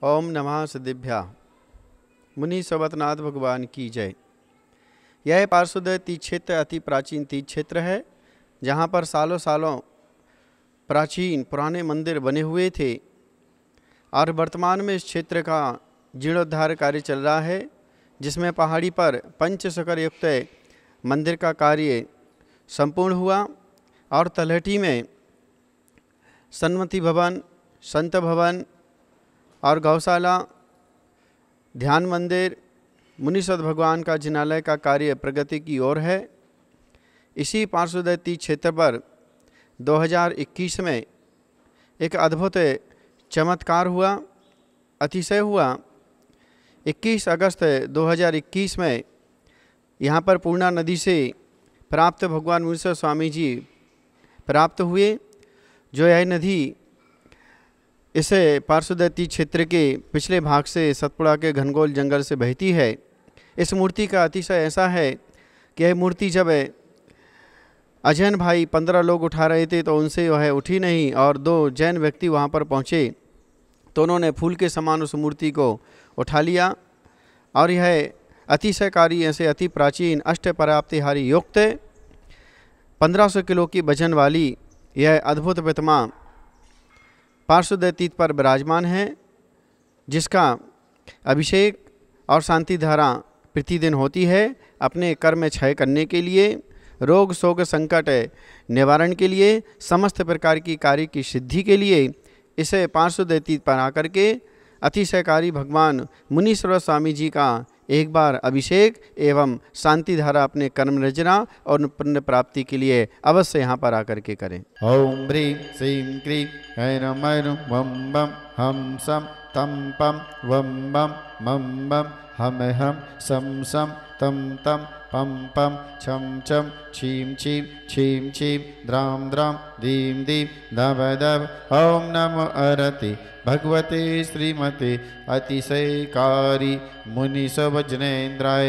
ओम नमः सिद्धिभ्या। मुनि सवतनाथ भगवान की जय। यह पार्षद तीर्थ क्षेत्र अति प्राचीन तीर्थ क्षेत्र है, जहाँ पर सालों सालों प्राचीन पुराने मंदिर बने हुए थे और वर्तमान में इस क्षेत्र का जीर्णोद्धार कार्य चल रहा है, जिसमें पहाड़ी पर पंचशकर युक्त मंदिर का कार्य संपूर्ण हुआ और तलहटी में सन्मति भवन, संत भवन और गौशाला, ध्यान मंदिर, मुनीश्वर भगवान का जिनालय का कार्य प्रगति की ओर है। इसी पार्श्ववर्ती तीर्थ क्षेत्र पर 2021 में एक अद्भुत चमत्कार हुआ, अतिशय हुआ। 21 अगस्त 2021 में यहाँ पर पूर्णा नदी से प्राप्त भगवान मुनीश्वर स्वामी जी प्राप्त हुए, जो यह नदी इस पार्श्ववर्ती क्षेत्र के पिछले भाग से सतपुड़ा के घनघोर जंगल से बहती है। इस मूर्ति का अतिशय ऐसा है कि यह मूर्ति जब अजैन भाई 15 लोग उठा रहे थे तो उनसे वह उठी नहीं, और 2 जैन व्यक्ति वहाँ पर पहुँचे तो उन्होंने फूल के समान उस मूर्ति को उठा लिया। और यह अतिशयकारी ऐसे अति प्राचीन अष्टपराप्तिहारी युक्त 1500 किलो की वजन वाली यह अद्भुत प्रतिमा पार्श्ववर्ती तीर्थ पर विराजमान है, जिसका अभिषेक और शांति धारा प्रतिदिन होती है अपने कर्म क्षय करने के लिए, रोग शोक संकट निवारण के लिए, समस्त प्रकार की कार्य की सिद्धि के लिए। इसे पार्श्ववर्ती तीर्थ पर आकर के अतिशयकारी भगवान मुनीश्वर स्वामी जी का एक बार अभिषेक एवं शांति धारा अपने कर्म रचना और पुण्य प्राप्ति के लिए अवश्य यहाँ पर आकर के करें। ओम ह्रीं श्रीं क्रीं ऐरम ऐरम वम बम हम सम तम पम वम बम मम बम हम सम सम तम तम पम पम छम छम छीम छीम छीम छीम द्राम द्राम दीम दीम दब दब। ओम नमो अरति भगवते श्रीमते अतिशयकारी मुनिसवज्नेन्द्राय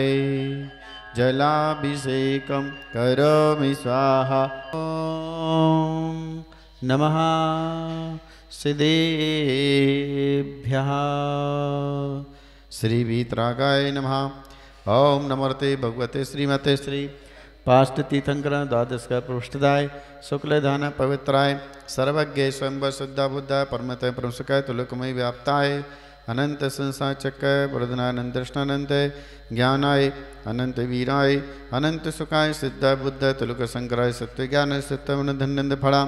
जलाभिषेकं करोमि स्वाहा। ओम नमः सिद्धेभ्यः। श्री वीतरागाय नमः। ओम नमोते भगवते श्रीमते श्री पाष्ट तीर्थंकर द्वादश का पृष्ठदाय शुक्ल धान पवित्राय सर्वज्ञ स्वयं शुद्धा बुद्धा परमत परमसुखाय तुलकमय व्याप्ताय अनंत संसार चक्र प्रदनानंद कृष्णानंद ज्ञानाय अनंत वीराय अनंत सुखाय सिद्धा बुद्ध तुलक शंकराय सत्य ज्ञान सत्यवन धन्यंद फड़ा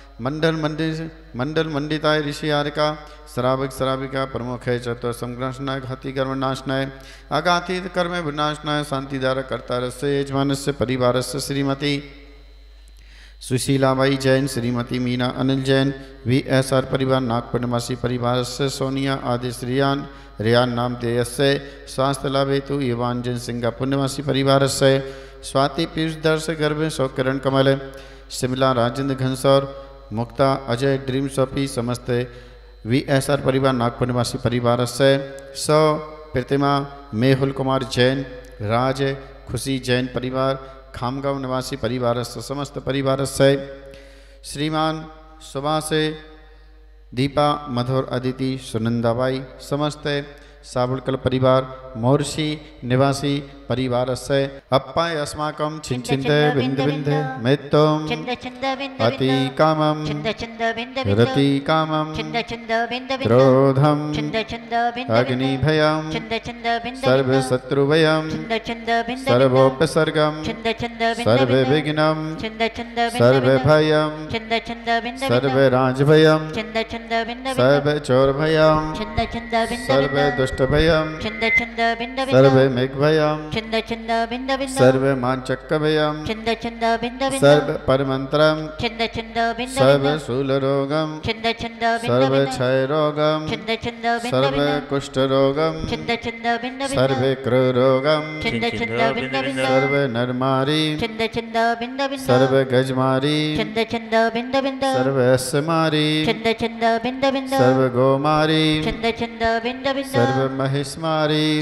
मंडल मंडिताय ऋषि आरिका श्रावक श्राविका प्रमुख है चतुर संग्रहनाय घाती कर्म नाशनाय अगातीत कर्म विनाशनाय शांतिदार कर्ता रस्य यजमानस्य परिवारस्य श्रीमती सुशीलाबाई जैन, श्रीमती मीना अनिल जैन, VSR परिवार नागपुर निवासी परिवार से सोनिया आदि श्रियान रियान नाम देयस्य स्वास्थ्य लाभ हेतु युवान जैन सिंगापुर निवासी परिवार से स्वाति पीयूष दर्श गर्भ सौकिरण कमल शिमला राजेंद्र घनसौर मुक्ता अजय ड्रीम सोफी समस्त VSR परिवार नागपुर निवासी परिवार से सौ प्रतिमा मेहुल कुमार जैन राज खुशी जैन परिवार खामगांव निवासी परिवार से समस्त परिवार से श्रीमान सुभाष दीपा मधुर अदिति सुनंदाबाई समस्त साबुड़कल परिवार मोर्शी निवासी परिवार से अप्पाय अस्माकं छिंचिंद बिंद बिंद मेत्तम अति कामम रति कामम क्रोधम अग्नि भयम सर्व शत्रु भयम सर्वोपसर्गम सर्व विघ्नम सर्व भयम सर्व राज भयम सर्व चोर भयम सर्व दुष्ट भयम सर्व मेघ भयम सर्व मांचक्क भयम सर्व परमंत्रम सर्व शूल रोगम सर्व क्षय रोगम सर्व कुष्ठ रोगम सर्व क्रो रोगम सर्व नरमारी सर्व गजमारी सर्व अस्मारी सर्व गोमारी सर्व महिष्मारी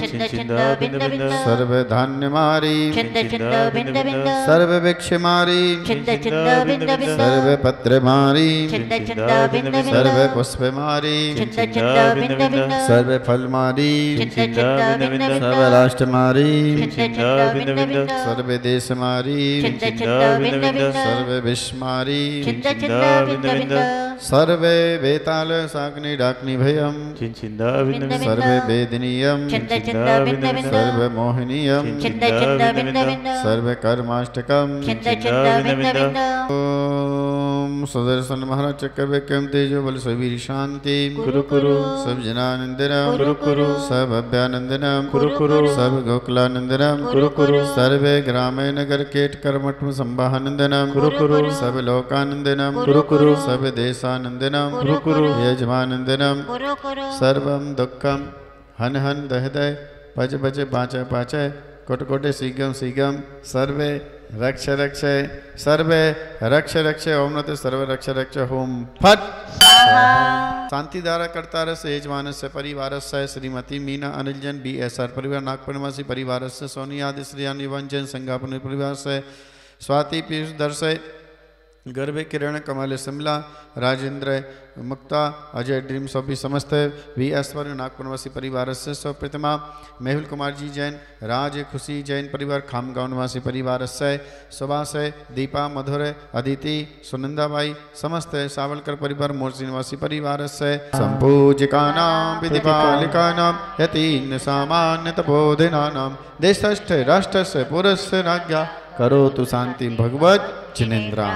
छिंद छिंद बिंद बिंद सर्व धान्यमारी छिंद छिंद बिंद बिंद सर्व वृक्षमारी छिंद छिंद बिंद बिंद सर्व पत्रमारी छिंद छिंद बिंद बिंद सर्व पुष्पमारी छिंद छिंद बिंद बिंद सर्व फलमारी छिंद छिंद बिंद बिंद सर्व राष्ट्रमारी छिंद छिंद बिंद बिंद सर्व देशमारी छिंद छिंद बिंद बिंद सर्व विश्वमारी छिंद छिंद बिंद बिंद सर्वे वेताल साग्नि डाग्नि भयम छिंद बिंद बिंद सर्वे वेदनीयम छिंद छिंद बिंद बिंद सर्व मोहनीयम छिंद छिंद बिंद बिंद सर्व कर्माष्टकम छिंद छिंद बिंद बिंद ओम सुदर्शन महाराज चक्रवर्कम तेजो बल सवीर शांति कुरु कुरु सब जनानंदनम कुरु कुरु सब अभ्यानंदनम कुरु कुरु सब गोकुलानंदनम कुरु कुरु सर्वे ग्रामे नगर केट कर्मठ संवाहनंदनम कुरु कुरु सब लोकानंदनम कुरु कुरु सब देशानंदनम कुरु कुरु यजमानंदनम कुरु कुरु सर्वम दुःखम हन हन दहदय पच पच पाच पाच कोट कोटे शीघ्रम शीघ्रम सर्वे रक्ष रक्ष सर्वे रक्ष रक्ष ओम नते सर्व रक्ष रक्ष होम फट शांति धारा करता रस यजमानस्य परिवारस्य श्रीमती मीना अनिलजन BSR परिवार नागपुर निवासी परिवारस्य सोनी आदि श्रियान युवंजन संगापुर परिवार से स्वाति पीयूष दर्शय गर्भे किरण कमल शिमला राजेंद्र मुक्ता अजय ड्रीम सोपी समस्त VSR नागपुर निवासी परिवार से प्रतिमा मेहुल कुमार जी जैन राज खुशी जैन परिवार खामगांव निवासी परिवार से सुबह से दीपा मधुर अदिति सुनंदाबाई समस्त सावलकर परिवार मोर्ची निवासी परिवार से संपूजिकानां विधिपालिकानां यतीन सामान्य तपोधनानां देशस्थ राष्ट्रस्य पुरस्य राज्ञा करोतु शांति भगवत जिनेन्द्रा।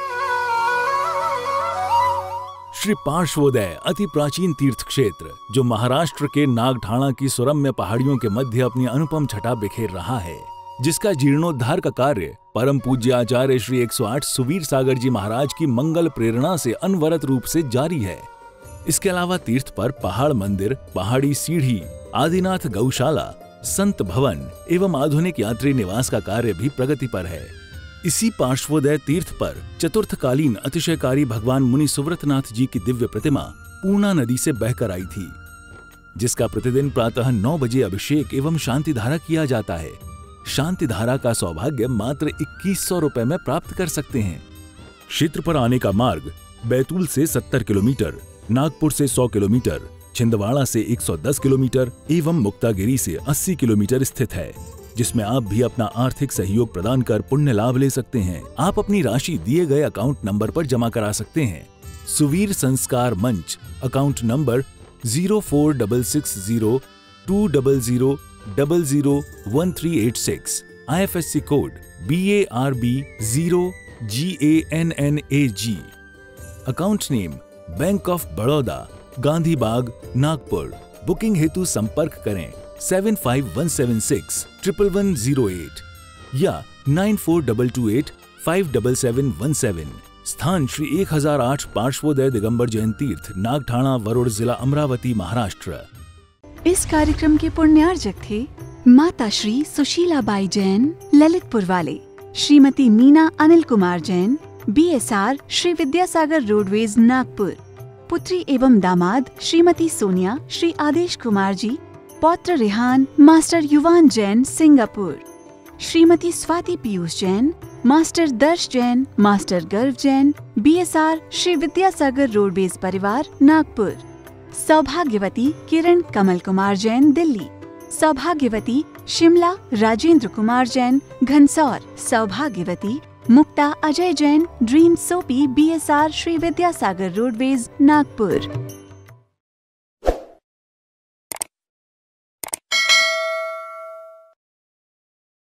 श्री पार्श्वोदय अति प्राचीन तीर्थ क्षेत्र जो महाराष्ट्र के नागठाणा की सुरम्य पहाड़ियों के मध्य अपनी अनुपम छटा बिखेर रहा है, जिसका जीर्णोद्धार का कार्य परम पूज्य आचार्य श्री 108 सुवीर सागर जी महाराज की मंगल प्रेरणा से अनवरत रूप से जारी है। इसके अलावा तीर्थ पर पहाड़ मंदिर, पहाड़ी सीढ़ी, आदिनाथ गौशाला, संत भवन एवं आधुनिक यात्री निवास का कार्य भी प्रगति पर है। इसी पार्श्वोदय तीर्थ पर चतुर्थकालीन अतिशयकारी भगवान मुनि सुव्रतनाथ जी की दिव्य प्रतिमा पूर्णा नदी से बहकर आई थी, जिसका प्रतिदिन प्रातः 9 बजे अभिषेक एवं शांति धारा किया जाता है। शांति धारा का सौभाग्य मात्र 2100 रुपए में प्राप्त कर सकते हैं। क्षेत्र पर आने का मार्ग बैतूल से 70 किलोमीटर, नागपुर से 100 किलोमीटर, छिंदवाड़ा से 110 किलोमीटर एवं मुक्तागिरी से 80 किलोमीटर स्थित है, जिसमें आप भी अपना आर्थिक सहयोग प्रदान कर पुण्य लाभ ले सकते हैं। आप अपनी राशि दिए गए अकाउंट नंबर पर जमा करा सकते हैं। Suvir Sanskar Manch account number 04602000001386, IFSC code BARB 0GANNAG, account name bank of Baroda, Gandhi Bagh, Nagpur. Booking हेतु संपर्क करें 7517611108 या 9422857717। स्थान श्री 1008 पार्श्वोदय दिगंबर जैन तीर्थ, नागठाणा, वरुड़ जिला, अमरावती, महाराष्ट्र। इस कार्यक्रम के पुण्यार्जक थे माता श्री सुशीलाबाई जैन, ललितपुर वाले, श्रीमती मीना अनिल कुमार जैन, BSR श्री विद्यासागर रोडवेज, नागपुर। पुत्री एवं दामाद श्रीमती सोनिया, श्री आदेश कुमार जी, पौत्र Rehan, master Yuvan Jain, Singapore. Shrimati Swati Piyush Jain, master Darsh Jain, master Garv Jain, BSR Shri Vidyasagar roadways परिवार, नागपुर। सौभाग्यवती किरण कमल कुमार जैन, दिल्ली। सौभाग्यवती शिमला राजेंद्र कुमार जैन, घनसौर। सौभाग्यवती Mukta Ajay Jain, dream Sophie, BSR Shri Vidyasagar roadways, Nagpur.